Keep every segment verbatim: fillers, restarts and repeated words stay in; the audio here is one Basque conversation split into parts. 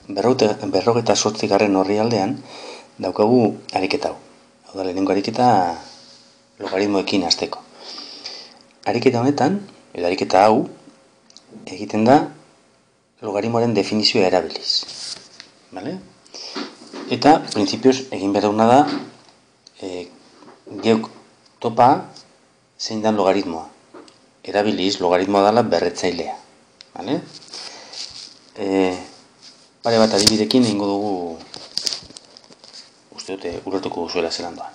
berrogeita zortzigarren orrialdean daukagu ariketa hau. Hau da, lehenengo ariketa logaritmoekin hasteko. Ariketa honetan, edo ariketa hau, egiten da logaritmoaren definizioa erabiliz. Vale? Eta, printzipioz, egin behar duguna da, e, geuk topa zein dan logaritmoa. Erabiliz, logaritmoa dela berretzailea. Vale? E, pare bat adibidekin egingo dugu, uste dute, ulertuko duzuela zelan doan.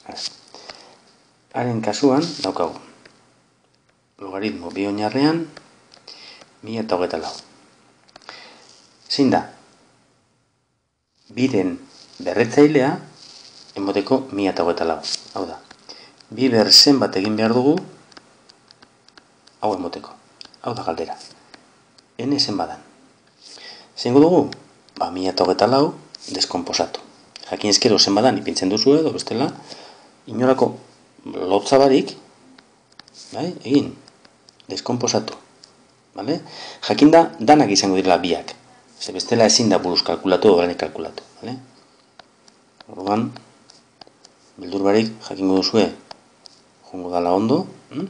Haren kasuan, daukagu. Logaritmo bi oinarrean, mila eta hogeita lau. Zein da? Biren berretzailea, emoteko mila eta hogeita lau. Hau da. Bi berzen bat egin behar dugu, hau emoteko. Hau da galdera. N zen badan. Zeingo dugu? Ba, mila eta hogeita lau, deskomposatu. Jakin ezkero zen badan, ipintzen duzu edo, bestela, inolako lotzabarik, bai, egin, deskomposatu. Vale? Jakin da, danak izango direla biak. Ze bestela ezin da buruz kalkulatu, edo garenik kalkulatu. Vale? Orduan, beldur barik, jakingo duzue, jongo dala ondo. Hm?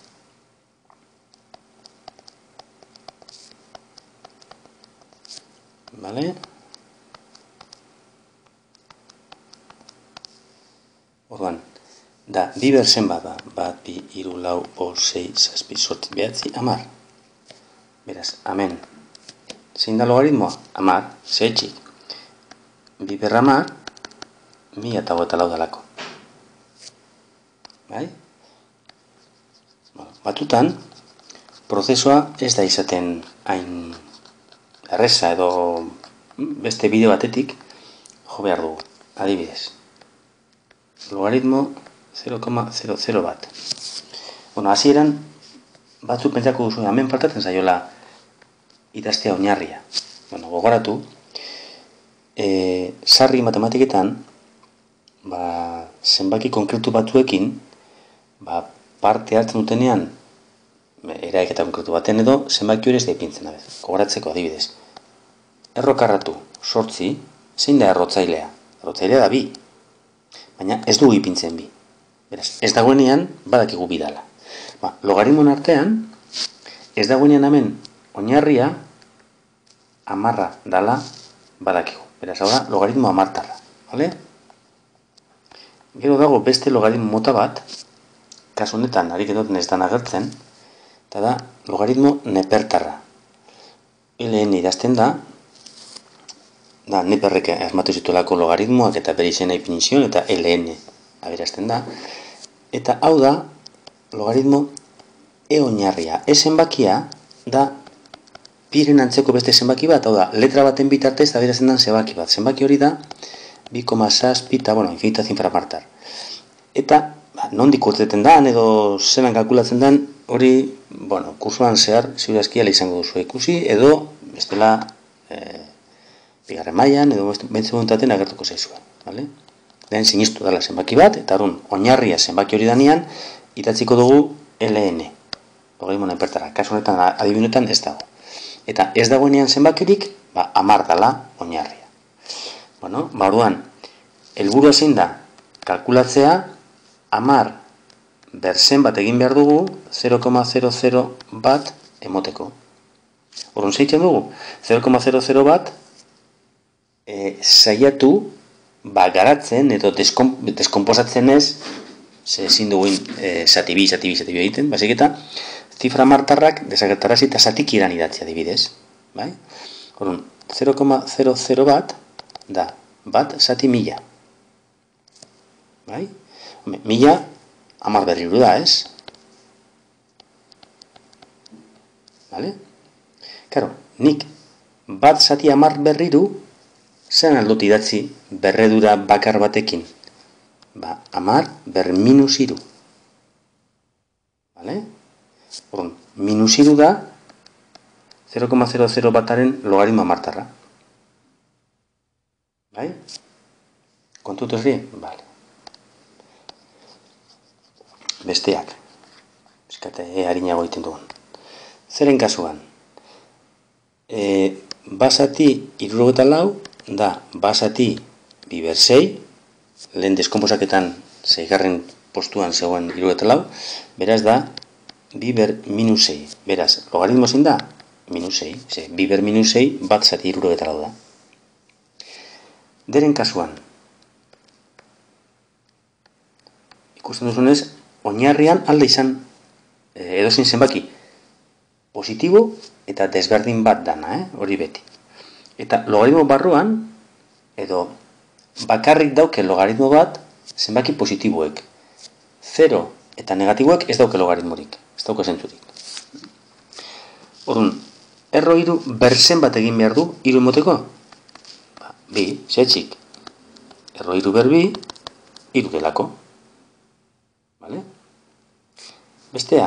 Vale? Orduan, da, bi berzen bada, bat, bi, hiru, lau, bost, sei, zazpi, zortzi, bederatzi, hamar. Beraz, hemen, zein da logaritmoa? Hamar, zehetxik. Bi ber hamar, mila eta hogeita lau dalako. Bai? Batutan, prozesua ez da izaten hain erreza edo beste bide batetik jo behar dugu, adibidez. Logaritmo zero koma zero zero bat. Bueno, hasieran batzuk pentsako duzu, hemen faltatzen zaiola idaztea oinarria. Bueno, gogoratu, e, sarri matematiketan, ba, zenbaki konkretu batzuekin, ba, parte hartzen dutenean, eraiketa konkretu baten edo, zenbaki hori ez da ipintzen dabe. Gogoratzeko adibidez. Errokarratu, sortzi, zein da errotzailea? Errotzailea da bi. Baina ez dugu ipintzen bi. Beraz, ez dagoenean badakigu bi dala. Ba, logaritmoen artean, ez dagoenean hemen oinarria hamarra dala badakigu. Beraz, hau da, logaritmo hamartarra. Vale? Gero dago beste logaritmo mota bat, kasu honetan, ariketoten ez dan agertzen, eta da, logaritmo nepertarra. Ln idazten da, da, neperrek asmatu zituelako logaritmoak eta bere izena ipinizion, eta ln aberazten da. Eta hau da, logaritmo e oinarria. E zenbakia da, piren antzeko beste zenbaki bat, hau da, letra baten bitartez aberazten da zenbaki bat. Zenbaki hori da, bi koma zazpi, eta, bueno, infinita zinframartar. Eta, ba, nondik urteten da, edo zelan kalkulatzen den, hori, bueno, kursuan zehar, ziurazkia izango duzu ikusi, edo, bestela, e, bigarren mailan edo bentze bontaten agertuko zaizua. Vale? Lehen sinistu dela zenbaki bat, eta orduan oinarria zenbaki hori danean, idatziko dugu ln. Logaritmo nepertarra. Kasu honetan, adibinetan ez dago. Eta ez dagoenean zenbakirik, ba, hamar dala oinarria. Bueno, ba, orduan, helburua zein da, kalkulatzea, hamar berzen bat egin behar dugu, zero koma zero zero bat emoteko. Orduan zeitzen dugu, zero koma zero zero bat, E, saiatu ba, garatzen edo deskom, deskomposatzen ez, ze ezin dugu e, zati bi, zati bi, zati bi egiten, basik eta zifra martarrak desagertarazi eta zatik iran idatzea adibidez. Bai? Orduan, zero koma zero zero bat da, bat zati mila. Bai? Mila, hamar berriru da, ez? Vale? Karo, nik bat zati hamar berriru, zen aldot idatzi berredura bakar batekin? Ba, hamar ber minus hiru. Vale? Orduan, minus hiru da zero koma zero zero bataren logaritmo hamartarra. Bai? Kontutu ez di? Vale. Besteak. Eskate, e harinago egiten dugun. Zeren kasuan? E, basati irurogeta lau da basati bi ber sei, lehen deskomposaketan seigarren postuan zegoen irurogeta lau, beraz da bi ber minus sei. Beraz, logaritmo zein da? Minus sei. Ze, bi ber minus sei bat zati irurogeta lau da. Deren kasuan, ikusten duzunez, oinarrian alde izan edozein zenbaki positibo eta desberdin bat dana, eh? Hori beti. Eta logaritmo barruan, edo bakarrik dauke logaritmo bat zenbaki positiboek. Zero eta negatiboek ez dauke logaritmorik, ez dauke zentzurik. Orduan, erro hiru berzen bat egin behar du, hiru emoteko? Ba, bi, zetxik. Erro hiru ber bi, hiru delako. Vale? Bestea,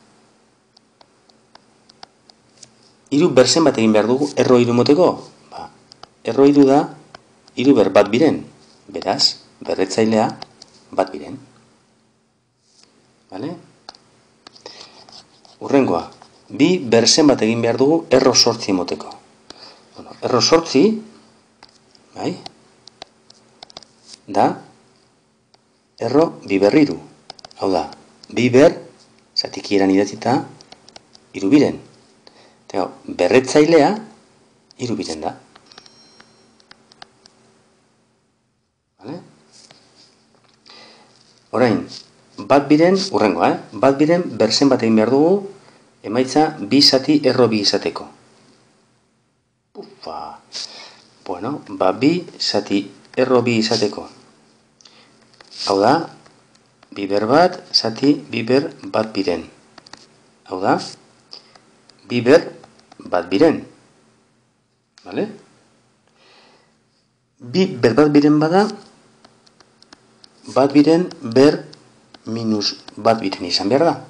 hiru berzen bat egin behar dugu, erro hiru emoteko? Ba, erro hiru da, hiru ber bat biren. Beraz, berretzailea bat biren. Vale? Urrengoa, bi berzen bat egin behar dugu erro sortzi emoteko. Bueno, erro sortzi, bai, da, erro bi ber hiru. Hau da, bi ber, zatikieran idatzita, hiru biren. Eta berretzailea, hiru biren da. Vale? Orain, bat biren, urrengoa, eh? Bat biren berzen bat egin behar dugu, emaitza bi zati erro bi izateko. Ufa! Bueno, ba bi zati erro bi izateko. Hau da, bi ber bat, zati bi ber bat biren. Hau da, bi ber bat biren. Vale? Bi ber bat biren bada, bat biren ber minus bat biren izan behar da.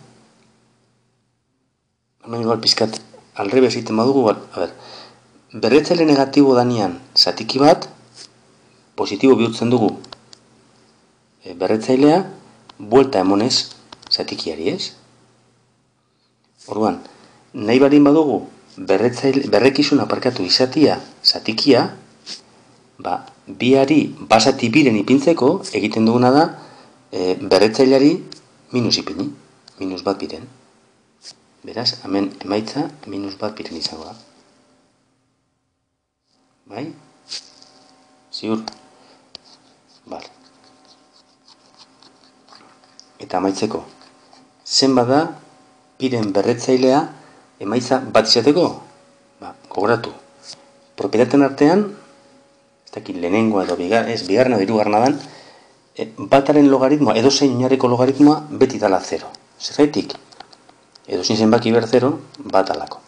Hemen igual pizkat alrebes egiten badugu, a ber, berretzaile negatibo danian zatiki bat, positibo bihurtzen dugu e, berretzailea, buelta emonez zatikiari, ez? Orduan, nahi barin badugu berretzaile, berrekizun aparkatu izatia zatikia, ba, biari basati biren ipintzeko egiten duguna da e, berretzaileari minus ipini, minus bat biren. Beraz, hemen emaitza minus bat biren izango da. Bai? Ziur? Bale. Eta amaitzeko, zenbat da biren berretzailea emaitza bat izateko? Ba, gogoratu. Propietateen artean, ez dakit lehenengoa edo bigar, ez bigarren edo hirugarrena dan, e, bataren logaritmoa, edozein oinarriko logaritmoa beti dala zero. Zergaitik? Edozein zenbaki ber zero, bat alako.